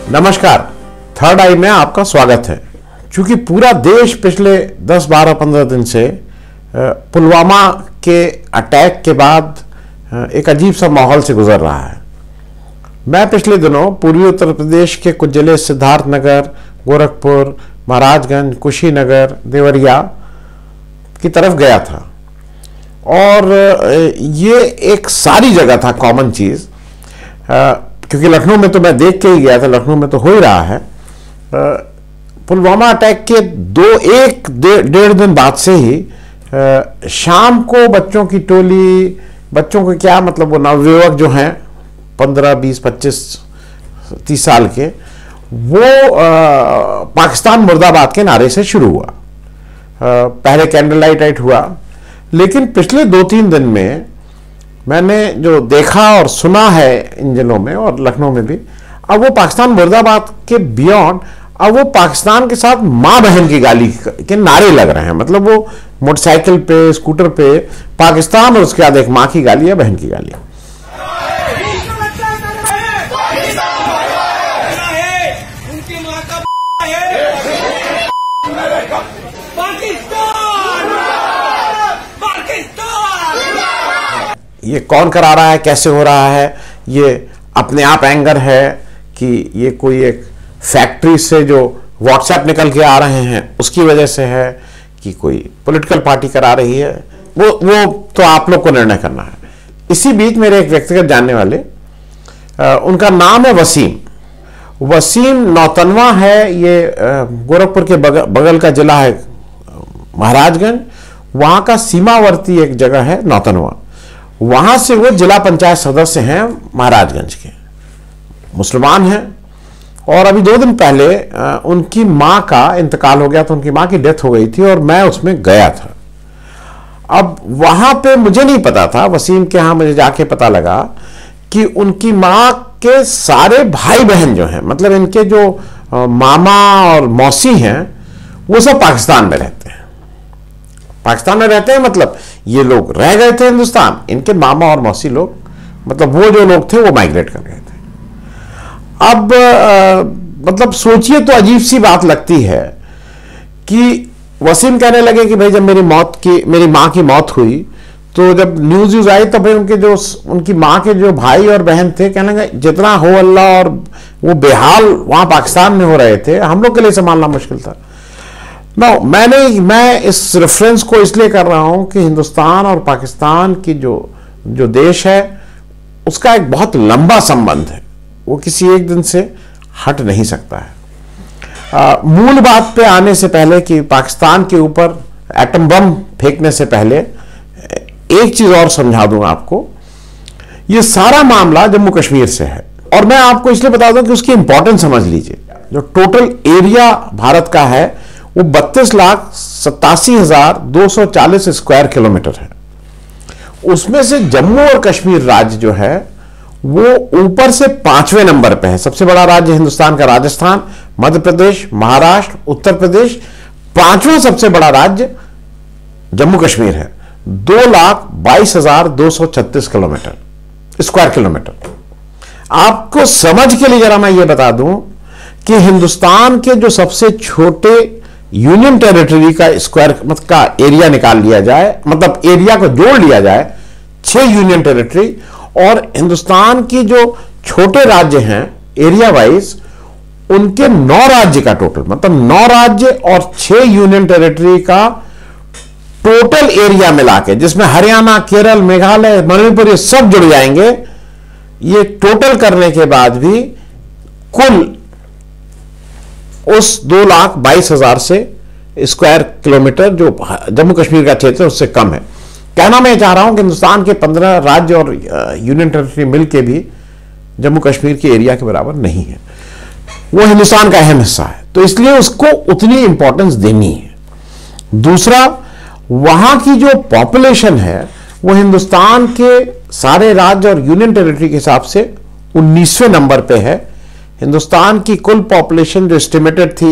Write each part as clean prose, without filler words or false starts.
नमस्कार, थर्ड आई में आपका स्वागत है। चूंकि पूरा देश पिछले 10, 12, 15 दिन से पुलवामा के अटैक के बाद एक अजीब सा माहौल से गुजर रहा है। मैं पिछले दिनों पूर्वी उत्तर प्रदेश के कुछ जिले सिद्धार्थनगर, गोरखपुर, महाराजगंज, कुशीनगर, देवरिया की तरफ गया था और ये एक सारी जगह था कॉमन चीज, क्योंकि लखनऊ में तो मैं देख के ही गया था, लखनऊ में तो हो ही रहा है। पुलवामा अटैक के डेढ़ दिन बाद से ही शाम को बच्चों की टोली, बच्चों को क्या मतलब, वो नवयुवक जो हैं 15, 20, 25, 30 साल के, वो पाकिस्तान मुर्दाबाद के नारे से शुरू हुआ। पहले कैंडल लाइट हुआ, लेकिन पिछले 2-3 दिन में मैंने जो देखा और सुना है इन जिलों में और लखनऊ में भी, अब वो पाकिस्तान मुर्दाबाद के बियॉन्ड, अब वो पाकिस्तान के साथ माँ बहन की गाली के नारे लग रहे हैं। मतलब वो मोटरसाइकिल पे, स्कूटर पे पाकिस्तान और उसके बाद एक माँ की गाली या बहन की गाली। ये कौन करा रहा है, कैसे हो रहा है, ये अपने आप एंगर है कि ये कोई एक फैक्ट्री से जो व्हाट्सएप निकल के आ रहे हैं उसकी वजह से है, कि कोई पॉलिटिकल पार्टी करा रही है, वो तो आप लोग को निर्णय करना है। इसी बीच मेरे एक व्यक्तिगत जानने वाले, उनका नाम है वसीम नौतनवा है। ये गोरखपुर के बगल का जिला है महाराजगंज, वहां का सीमावर्ती एक जगह है नौतनवा, वहां से वो जिला पंचायत सदस्य हैं महाराजगंज के, मुसलमान हैं। और अभी 2 दिन पहले उनकी मां का इंतकाल हो गया था, उनकी मां की डेथ हो गई थी और मैं उसमें गया था। अब वहां पे मुझे नहीं पता था, वसीम के यहां मुझे जाके पता लगा कि उनकी मां के सारे भाई बहन जो हैं, मतलब इनके जो मामा और मौसी हैं, वो सब पाकिस्तान में रहते हैं। पाकिस्तान में रहते हैं मतलब ये लोग रह गए थे हिंदुस्तान, इनके मामा और मौसी लोग, मतलब वो जो लोग थे वो माइग्रेट कर गए थे। अब मतलब सोचिए तो अजीब सी बात लगती है कि वसीम कहने लगे कि भाई जब मेरी माँ की मौत हुई तो जब न्यूज आई तो भाई उनकी माँ के जो भाई और बहन थे, कहने लगे जितना हो अल्लाह, और वो बेहाल वहां पाकिस्तान में हो रहे थे, हम लोग के लिए संभालना मुश्किल था। मैं इस रेफरेंस को इसलिए कर रहा हूं कि हिंदुस्तान और पाकिस्तान की जो देश है उसका एक बहुत लंबा संबंध है, वो किसी एक दिन से हट नहीं सकता है। मूल बात पे आने से पहले कि पाकिस्तान के ऊपर एटम बम फेंकने से पहले एक चीज और समझा दूं आपको। ये सारा मामला जम्मू कश्मीर से है और मैं आपको इसलिए बता दूं कि उसकी इंपॉर्टेंस समझ लीजिए। जो टोटल एरिया भारत का है वो 32,87,240 स्क्वायर किलोमीटर है। उसमें से जम्मू और कश्मीर राज्य जो है वो ऊपर से 5वें नंबर पे है। सबसे बड़ा राज्य हिंदुस्तान का राजस्थान, मध्य प्रदेश, महाराष्ट्र, उत्तर प्रदेश। 5वां सबसे बड़ा राज्य जम्मू कश्मीर है, 2,22,236 स्क्वायर किलोमीटर। आपको समझ के लिए जरा मैं ये बता दूं कि हिंदुस्तान के जो सबसे छोटे यूनियन टेरिटरी का स्क्वायर का एरिया निकाल लिया जाए, मतलब एरिया को जोड़ लिया जाए, 6 यूनियन टेरिटरी, और हिंदुस्तान की जो छोटे राज्य हैं एरिया वाइज, उनके 9 राज्य का टोटल, मतलब 9 राज्य और 6 यूनियन टेरिटरी का टोटल एरिया मिला के, जिसमें हरियाणा, केरल, मेघालय, मणिपुर ये सब जुड़ जाएंगे, ये टोटल करने के बाद भी कुल उस 2,22,000 से स्क्वायर किलोमीटर जो जम्मू कश्मीर का क्षेत्र है उससे कम है। कहना मैं चाह रहा हूं कि हिंदुस्तान के 15 राज्य और यूनियन टेरिटरी मिलकर भी जम्मू कश्मीर के एरिया के बराबर नहीं है। वो हिंदुस्तान का अहम हिस्सा है, तो इसलिए उसको उतनी इंपॉर्टेंस देनी है। दूसरा, वहां की जो पॉपुलेशन है वो हिंदुस्तान के सारे राज्य और यूनियन टेरिटरी के हिसाब से 19वें नंबर पे है। हिंदुस्तान की कुल पॉपुलेशन जो एस्टिमेटेड थी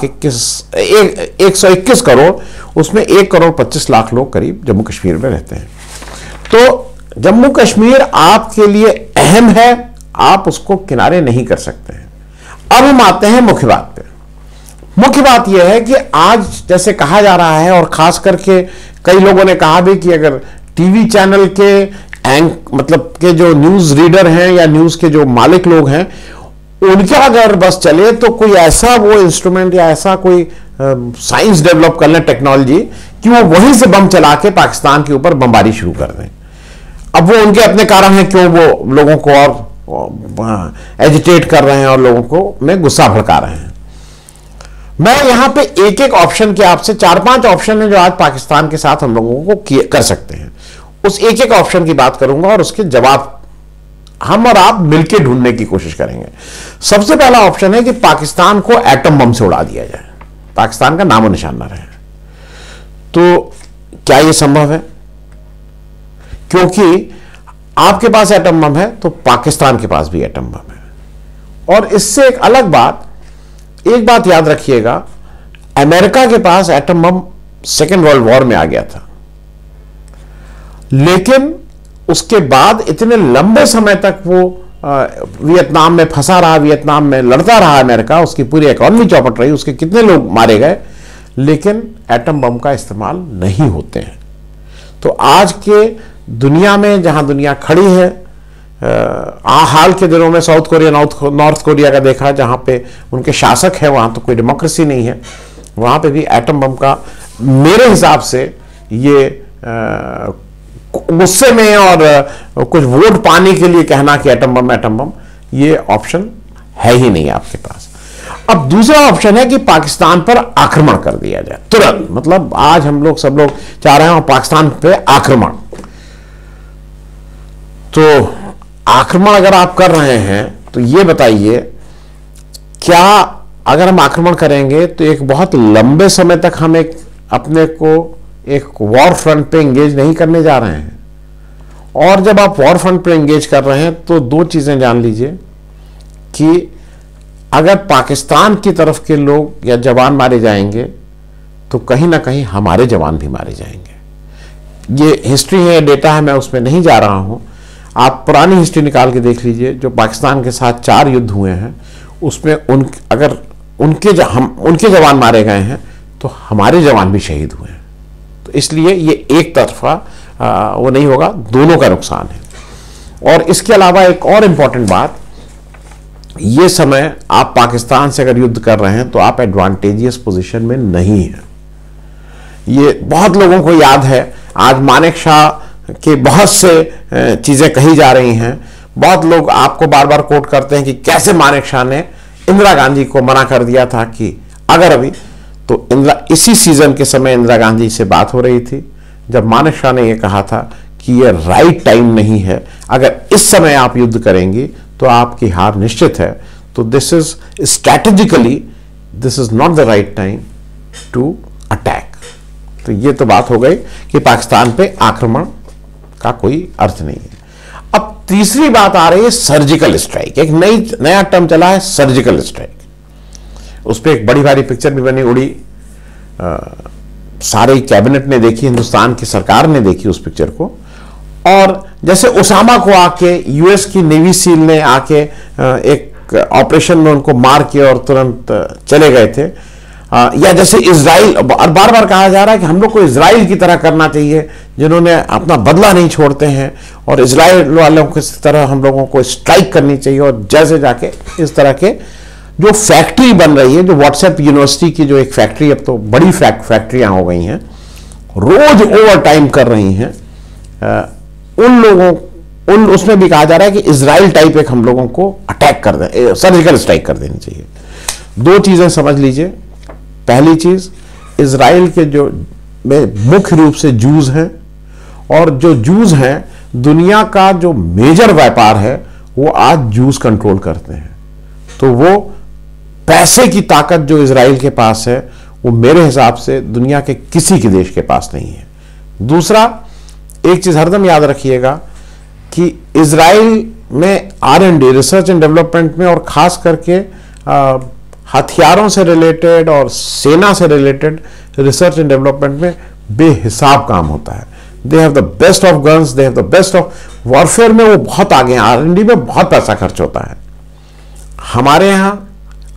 121 करोड़, उसमें 1,25,00,000 लोग करीब जम्मू कश्मीर में रहते हैं। तो जम्मू कश्मीर आपके लिए अहम है, आप उसको किनारे नहीं कर सकते हैं। अब हम आते हैं मुख्य बात पे। मुख्य बात यह है कि आज जैसे कहा जा रहा है, और खास करके कई लोगों ने कहा भी कि अगर टीवी चैनल के मतलब के जो न्यूज रीडर हैं या न्यूज के जो मालिक लोग हैं, उनका अगर बस चले तो कोई ऐसा वो इंस्ट्रूमेंट या ऐसा कोई साइंस डेवलप कर लें, टेक्नोलॉजी, कि वो वहीं से बम चला के पाकिस्तान के ऊपर बमबारी शुरू कर दें। अब वो उनके अपने कारण हैं क्यों वो लोगों को और एजिटेट कर रहे हैं और लोगों को में गुस्सा भड़का रहे हैं। मैं यहां पे एक एक ऑप्शन के आपसे 4-5 ऑप्शन है जो आज पाकिस्तान के साथ हम लोगों को कर सकते हैं, उस एक एक ऑप्शन की बात करूंगा और उसके जवाब हम और आप मिलकर ढूंढने की कोशिश करेंगे। सबसे पहला ऑप्शन है कि पाकिस्तान को एटम बम से उड़ा दिया जाए, पाकिस्तान का नामो निशान ना रहे। तो क्या यह संभव है? क्योंकि आपके पास एटम बम है तो पाकिस्तान के पास भी एटम बम है। और इससे एक अलग बात, एक बात याद रखिएगा, अमेरिका के पास atom bomb second world war में आ गया था, लेकिन उसके बाद इतने लंबे समय तक वो वियतनाम में फंसा रहा, वियतनाम में लड़ता रहा अमेरिका, उसकी पूरी इकोनॉमी चौपट रही, उसके कितने लोग मारे गए, लेकिन एटम बम का इस्तेमाल नहीं होते हैं। तो आज के दुनिया में जहां दुनिया खड़ी है, हाल के दिनों में साउथ कोरिया, नॉर्थ कोरिया का देखा, जहां पे उनके शासक है, वहां तो कोई डेमोक्रेसी नहीं है, वहां पे भी एटम बम का मेरे हिसाब से ये गुस्से में और कुछ वोट पाने के लिए कहना कि एटम बम, ये ऑप्शन है ही नहीं आपके पास। अब दूसरा ऑप्शन है कि पाकिस्तान पर आक्रमण कर दिया जाए तुरंत, मतलब आज हम लोग सब लोग चाह रहे हैं पाकिस्तान पे आक्रमण। तो आक्रमण अगर आप कर रहे हैं तो ये बताइए, क्या अगर हम आक्रमण करेंगे तो एक बहुत लंबे समय तक हम एक अपने को एक वॉर फ्रंट पे एंगेज नहीं करने जा रहे हैं? और जब आप वॉर फ्रंट पे एंगेज कर रहे हैं तो दो चीजें जान लीजिए कि अगर पाकिस्तान की तरफ के लोग या जवान मारे जाएंगे तो कहीं ना कहीं हमारे जवान भी मारे जाएंगे। ये हिस्ट्री है, डेटा है, मैं उसमें नहीं जा रहा हूं। आप पुरानी हिस्ट्री निकाल के देख लीजिए, जो पाकिस्तान के साथ 4 युद्ध हुए हैं उसमें अगर उनके जवान मारे गए हैं तो हमारे जवान भी शहीद हुए हैं। तो इसलिए ये एक तरफा वो नहीं होगा, दोनों का नुकसान है। और इसके अलावा एक और इंपॉर्टेंट बात, ये समय आप पाकिस्तान से अगर युद्ध कर रहे हैं तो आप एडवांटेजियस पोजीशन में नहीं है। ये बहुत लोगों को याद है, आज मानेक शाह के बहुत से चीजें कही जा रही हैं। बहुत लोग आपको बार बार कोट करते हैं कि कैसे मानेक शाह ने इंदिरा गांधी को मना कर दिया था कि अगर अभी तो इसी सीजन के समय इंदिरा गांधी से बात हो रही थी जब मानेक शाह ने यह कहा था कि यह राइट टाइम नहीं है, अगर इस समय आप युद्ध करेंगी तो आपकी हार निश्चित है। तो this is strategically this is not the right time to attack. तो ये तो बात हो गई कि पाकिस्तान पे आक्रमण का कोई अर्थ नहीं है। अब तीसरी बात आ रही है सर्जिकल स्ट्राइक। एक नया टर्म चला है सर्जिकल स्ट्राइक। उस पर एक बड़ी भारी पिक्चर भी बनी, उड़ी, सारे कैबिनेट ने देखी, हिंदुस्तान की सरकार ने देखी उस पिक्चर को। और जैसे ओसामा को आके यूएस की नेवी सील ने आके एक ऑपरेशन में उनको मार के और तुरंत चले गए थे, या जैसे इजराइल, और बार बार कहा जा रहा है कि हम लोग को इजराइल की तरह करना चाहिए जिन्होंने अपना बदला नहीं छोड़ते हैं, और इजराइल वालों की तरह हम लोगों को स्ट्राइक करनी चाहिए। और जैसे जाके इस तरह के जो फैक्ट्री बन रही है, जो व्हाट्सएप यूनिवर्सिटी की जो एक फैक्ट्री, अब तो बड़ी फैक्ट्रियां हो गई हैं, रोज ओवर टाइम कर रही हैं, उसमें भी कहा जा रहा है कि इजराइल टाइप एक हम लोगों को अटैक कर दे, सर्जिकल स्ट्राइक कर देनी चाहिए। दो चीजें समझ लीजिए। पहली चीज, इजराइल के जो मुख्य रूप से जूज हैं, और जो जूज हैं दुनिया का जो मेजर व्यापार है वो आज जूस कंट्रोल करते हैं। तो वो पैसे की ताकत जो इजराइल के पास है वो मेरे हिसाब से दुनिया के किसी के देश के पास नहीं है। दूसरा, एक चीज हरदम याद रखिएगा कि इजराइल में R&D, रिसर्च एंड डेवलपमेंट में, और खास करके हथियारों से रिलेटेड और सेना से रिलेटेड रिसर्च एंड डेवलपमेंट में बेहिसाब काम होता है। They have the best of guns, they have the best of warfare में, वो बहुत आगे हैं। R&D में बहुत पैसा खर्च होता है। हमारे यहाँ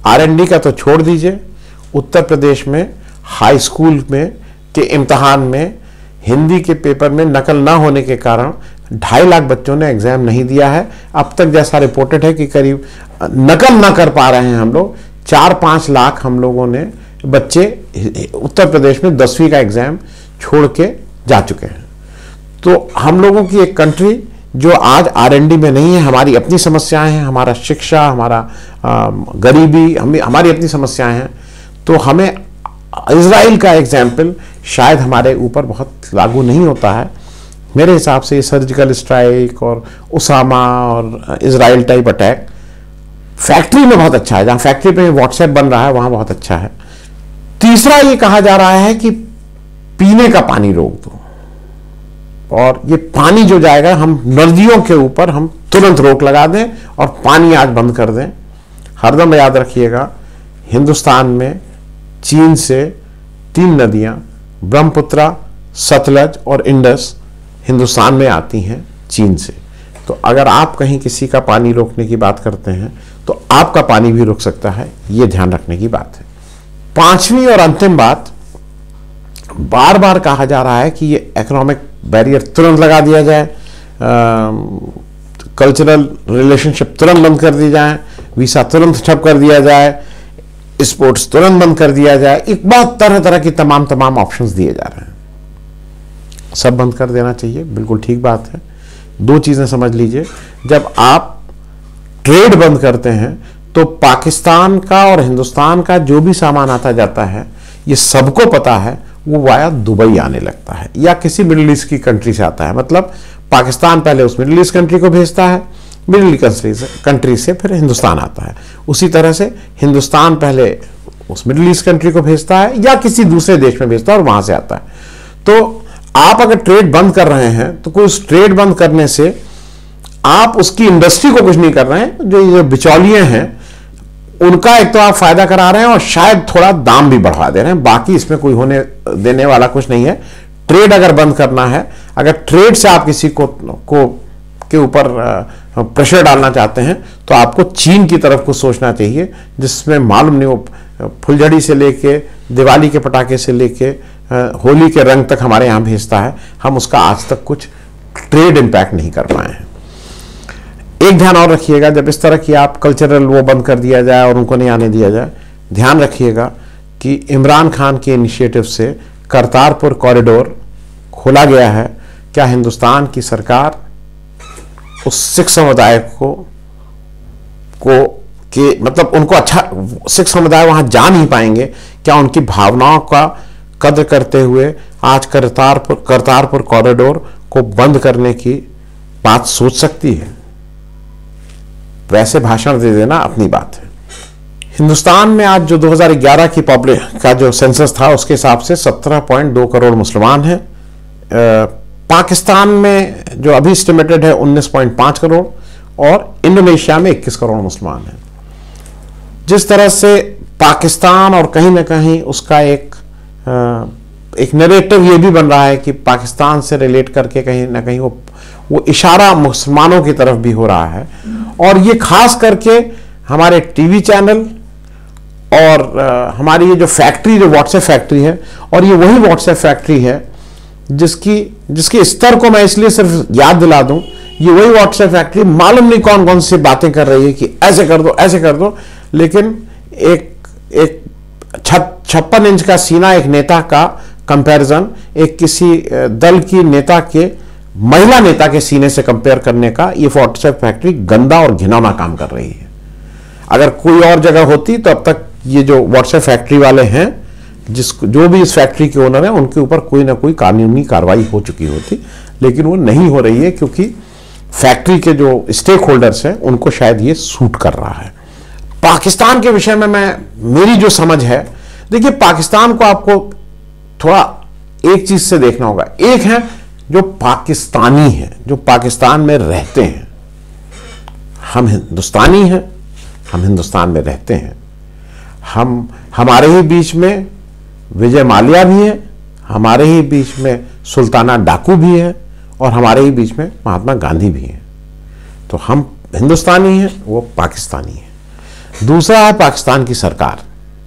R&D का तो छोड़ दीजिए, उत्तर प्रदेश में हाई स्कूल में के इम्तहान में हिंदी के पेपर में नकल ना होने के कारण 2.5 लाख बच्चों ने एग्जाम नहीं दिया है। अब तक जैसा रिपोर्टेड है कि करीब नकल ना कर पा रहे हैं हम लोग 4-5 लाख हम लोगों ने बच्चे उत्तर प्रदेश में 10वीं का एग्जाम छोड़ के जा चुके हैं। तो हम लोगों की एक कंट्री जो आज R&D में नहीं है, हमारी अपनी समस्याएं हैं, हमारा शिक्षा, हमारा गरीबी, हमारी अपनी समस्याएं हैं। तो हमें इजराइल का एग्जाम्पल शायद हमारे ऊपर बहुत लागू नहीं होता है। मेरे हिसाब से सर्जिकल स्ट्राइक और उसामा और इजराइल टाइप अटैक फैक्ट्री में बहुत अच्छा है, जहां फैक्ट्री पे व्हाट्सएप बन रहा है वहां बहुत अच्छा है। तीसरा ये कहा जा रहा है कि पीने का पानी रोक दो, और ये पानी जो जाएगा हम नदियों के ऊपर हम तुरंत रोक लगा दें और पानी आज बंद कर दें। हरदम याद रखिएगा, हिंदुस्तान में चीन से 3 नदियां ब्रह्मपुत्र, सतलज और इंडस हिंदुस्तान में आती हैं चीन से। तो अगर आप कहीं किसी का पानी रोकने की बात करते हैं तो आपका पानी भी रुक सकता है, ये ध्यान रखने की बात है। 5वीं और अंतिम बात, बार बार कहा जा रहा है कि ये इकोनॉमिक बैरियर तुरंत लगा दिया जाए, कल्चरल रिलेशनशिप तुरंत बंद कर दी जाए, वीसा तुरंत ठप कर दिया जाए, स्पोर्ट्स तुरंत बंद कर दिया जाए। एक बहुत तरह तरह की तमाम ऑप्शंस दिए जा रहे हैं। सब बंद कर देना चाहिए, बिल्कुल ठीक बात है। 2 चीजें समझ लीजिए, जब आप ट्रेड बंद करते हैं तो पाकिस्तान का और हिंदुस्तान का जो भी सामान आता जाता है, ये सबको पता है, वो वाया दुबई आने लगता है या किसी मिडिल ईस्ट की कंट्री से आता है। मतलब पाकिस्तान पहले उस मिडिल ईस्ट कंट्री को भेजता है, मिडिल ईस्ट कंट्री से फिर हिंदुस्तान आता है। उसी तरह से हिंदुस्तान पहले उस मिडिल ईस्ट कंट्री को भेजता है या किसी दूसरे देश में भेजता है और वहां से आता है। तो आप अगर ट्रेड बंद कर रहे हैं तो कोई उस ट्रेड बंद करने से आप उसकी इंडस्ट्री को कुछ नहीं कर रहे हैं। जो ये बिचौलिए हैं उनका एक तो आप फायदा करा रहे हैं और शायद थोड़ा दाम भी बढ़ा दे रहे हैं, बाकी इसमें कोई होने देने वाला कुछ नहीं है। ट्रेड अगर बंद करना है, अगर ट्रेड से आप किसी को के ऊपर प्रेशर डालना चाहते हैं तो आपको चीन की तरफ को सोचना चाहिए, जिसमें मालूम नहीं वो फुलझड़ी से लेके दिवाली के पटाखे से लेके होली के रंग तक हमारे यहाँ भेजता है। हम उसका आज तक कुछ ट्रेड इंपैक्ट नहीं कर पाए हैं। एक ध्यान और रखिएगा, जब इस तरह की आप कल्चरल वो बंद कर दिया जाए और उनको नहीं आने दिया जाए, ध्यान रखिएगा कि इमरान खान के इनिशिएटिव से करतारपुर कॉरिडोर खोला गया है। क्या हिंदुस्तान की सरकार उस सिख समुदाय मतलब उनको अच्छा, सिख समुदाय वहां जा नहीं पाएंगे, क्या उनकी भावनाओं का कद्र करते हुए आज करतारपुर कॉरिडोर को बंद करने की बात सोच सकती है? वैसे भाषण दे देना अपनी बात है। हिंदुस्तान में आज जो 2011 की पब्लिक का जो सेंसस था उसके हिसाब से 17.2 करोड़ मुसलमान हैं। पाकिस्तान में जो अभी एस्टिमेटेड है 19.5 करोड़ और इंडोनेशिया में 21 करोड़ मुसलमान हैं। जिस तरह से पाकिस्तान और कहीं ना कहीं उसका एक नैरेटिव ये भी बन रहा है कि पाकिस्तान से रिलेट करके कहीं ना कहीं वो इशारा मुसलमानों की तरफ भी हो रहा है, और ये खास करके हमारे टीवी चैनल और हमारी ये जो फैक्ट्री, जो व्हाट्सएप फैक्ट्री है, और ये वही व्हाट्सएप फैक्ट्री है जिसके स्तर को मैं इसलिए सिर्फ याद दिला दूं, ये वही व्हाट्सएप फैक्ट्री मालूम नहीं कौन कौन सी बातें कर रही है कि ऐसे कर दो ऐसे कर दो, लेकिन एक 56 इंच का सीना एक नेता का कंपैरिजन एक किसी दल की नेता के महिला नेता के सीने से कंपेयर करने का ये व्हाट्सएप फैक्ट्री गंदा और घिनौना काम कर रही है। अगर कोई और जगह होती तो अब तक ये जो व्हाट्सएप फैक्ट्री वाले हैं, जो भी इस फैक्ट्री के ओनर हैं, उनके ऊपर कोई ना कोई कानूनी कार्रवाई हो चुकी होती, लेकिन वो नहीं हो रही है क्योंकि फैक्ट्री के जो स्टेक होल्डर्स हैं उनको शायद ये सूट कर रहा है। पाकिस्तान के विषय में मेरी जो समझ है, देखिए पाकिस्तान को आपको थोड़ा एक चीज से देखना होगा। एक है जो पाकिस्तानी है, जो पाकिस्तान में रहते हैं। हम हिंदुस्तानी हैं, हम हिंदुस्तान में रहते हैं। हमारे ही बीच में विजय माल्या भी है, हमारे ही बीच में सुल्ताना डाकू भी है, और हमारे ही बीच में महात्मा गांधी भी हैं। तो हम हिंदुस्तानी हैं, वो पाकिस्तानी है। दूसरा है पाकिस्तान की सरकार।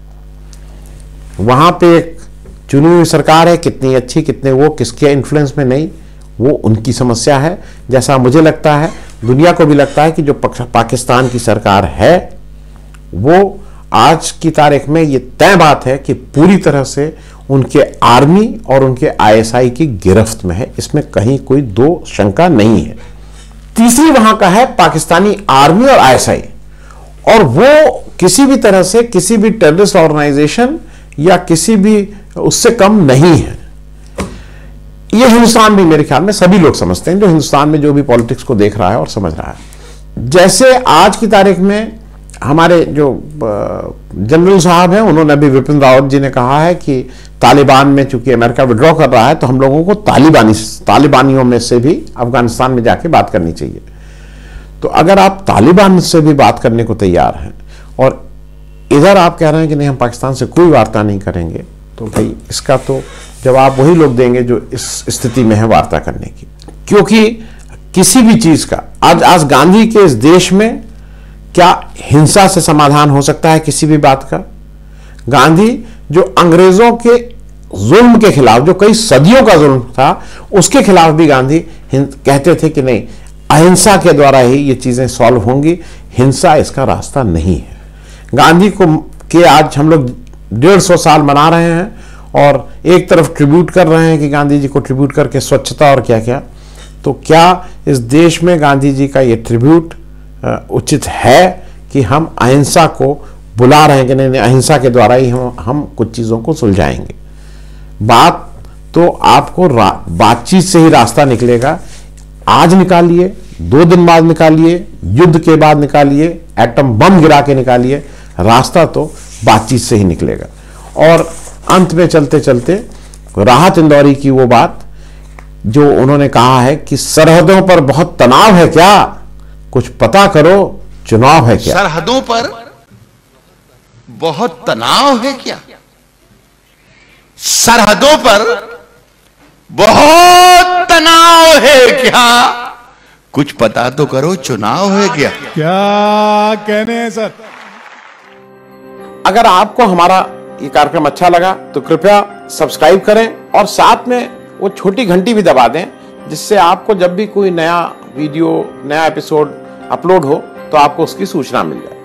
वहां पे एक चुनी हुई सरकार है, कितनी अच्छी कितने वो किसके इन्फ्लुएंस में नहीं, वो उनकी समस्या है। जैसा मुझे लगता है, दुनिया को भी लगता है कि जो पाकिस्तान की सरकार है वो आज की तारीख में ये तय बात है कि पूरी तरह से उनके आर्मी और उनके आईएसआई की गिरफ्त में है, इसमें कहीं कोई दो शंका नहीं है। तीसरी वहां का है पाकिस्तानी आर्मी और आईएसआई, और वो किसी भी तरह से किसी भी टेररिस्ट ऑर्गेनाइजेशन या किसी भी उससे कम नहीं है। ये हिंदुस्तान भी मेरे ख्याल में सभी लोग समझते हैं, जो हिंदुस्तान में जो भी पॉलिटिक्स को देख रहा है और समझ रहा है। जैसे आज की तारीख में हमारे जो जनरल साहब हैं, उन्होंने अभी विपिन रावत जी ने कहा है कि तालिबान में चूंकि अमेरिका विड्रॉ कर रहा है तो हम लोगों को तालिबानियों में से भी अफगानिस्तान में जाके बात करनी चाहिए। तो अगर आप तालिबान से भी बात करने को तैयार हैं और इधर आप कह रहे हैं कि नहीं हम पाकिस्तान से कोई वार्ता नहीं करेंगे, तो भाई इसका तो जवाब वही लोग देंगे जो इस स्थिति में है वार्ता करने की। क्योंकि किसी भी चीज का आज गांधी के इस देश में क्या हिंसा से समाधान हो सकता है किसी भी बात का? गांधी जो अंग्रेजों के जुल्म के खिलाफ, जो कई सदियों का जुल्म था, उसके खिलाफ भी गांधी कहते थे कि नहीं, अहिंसा के द्वारा ही ये चीजें सॉल्व होंगी, हिंसा इसका रास्ता नहीं है। गांधी को के आज हम लोग 150 साल मना रहे हैं और एक तरफ ट्रिब्यूट कर रहे हैं कि गांधी जी को ट्रिब्यूट करके स्वच्छता और क्या क्या, तो क्या इस देश में गांधी जी का ये ट्रिब्यूट उचित है कि हम अहिंसा को बुला रहे हैं कि नहीं अहिंसा के द्वारा ही हम कुछ चीज़ों को सुलझाएंगे? बात तो आपको बातचीत से ही रास्ता निकलेगा। आज निकालिए, 2 दिन बाद निकालिए, युद्ध के बाद निकालिए, एटम बम गिरा के निकालिए, रास्ता तो बातचीत से ही निकलेगा। और अंत में चलते चलते राहत इंदौरी की वो बात जो उन्होंने कहा है कि सरहदों पर बहुत तनाव है क्या, कुछ पता करो, चुनाव है क्या। सरहदों पर बहुत तनाव है क्या, सरहदों पर बहुत तनाव है क्या, कुछ पता तो करो, चुनाव है क्या। क्या कहने हैं सर? अगर आपको हमारा ये कार्यक्रम अच्छा लगा तो कृपया सब्सक्राइब करें और साथ में वो छोटी घंटी भी दबा दें, जिससे आपको जब भी कोई नया वीडियो, नया एपिसोड अपलोड हो तो आपको उसकी सूचना मिल जाए।